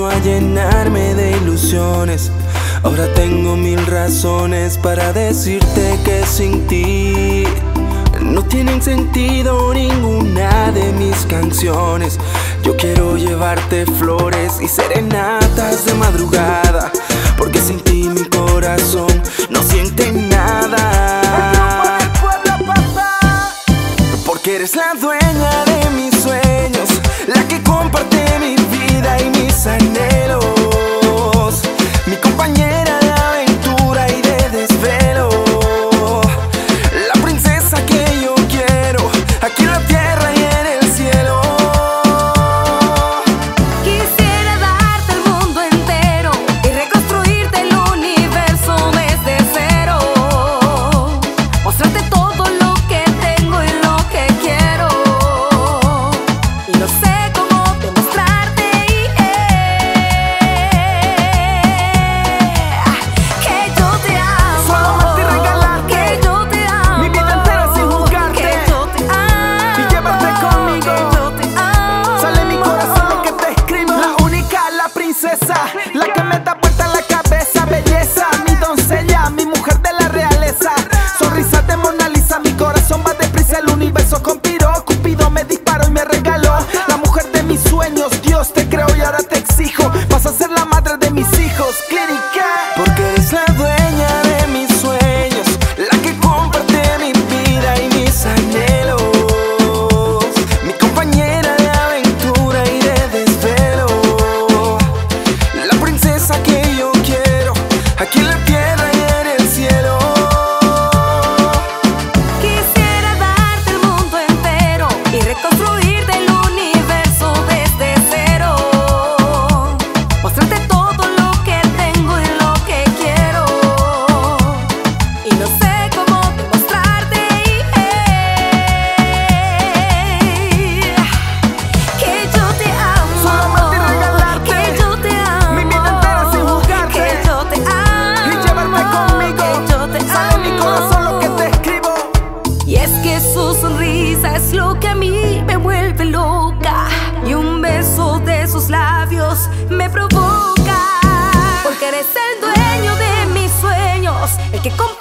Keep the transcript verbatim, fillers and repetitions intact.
enseñó a llenarme de ilusiones. Ahora tengo mil razones para decirte que sin ti no tienen sentido ninguna de mis canciones. Yo quiero llevarte flores y serenatas de madrugada, porque sin ti mi corazón no siente nada. Porque eres la dueña de mis sueños, la que comparte mi vida y mis anhelos, mi compañera de aventura y de desvelo, la princesa que yo quiero, aquí en la tierra y en el cielo. Quisiera darte el mundo entero y reconstruirte el universo desde cero, mostrarte todo lo que tengo y lo que quiero, y no sé cómo demostrarte que yo te amo, solo amarte y regalarte que yo te amo, mi vida entera sin juzgarte, que yo te amo, y llevarte conmigo. que yo te amo. Sale mi corazón lo que te escribo. La única, la princesa, la que me da vuelta la cabeza. Belleza, mi doncella, mi mujer de la realeza. Sonrisa de Mona Lisa, mi corazón va deprisa. El universo conspiró, Cupido me disparó y me regaló la mujer de mis sueños. Dios te creó y ahora te exijo, vas a ser la madre de mis hijos. Clínica. Porque eres la dueña de mis sueños, la que comparte mi vida y mis anhelos, mi compañera de aventura y de desvelo, la princesa que yo quiero, aquí en la tierra y en el cielo. Quisiera darte el mundo entero y reconstruirte el universo desde cero, mostrarte todo lo que tengo y lo que quiero, y no sé cómo demostrarte que yo te amo, Solo amarte y regalarte que yo te amo, mi vida entera sin juzgarte, que yo te amo, y llevarte conmigo. que yo te Sale mi corazón lo que te escribo. Y es que su sonrisa es lo que a mí me vuelve loca, y un beso de sus labios me provoca. Porque eres el dueño de mis sueños, el que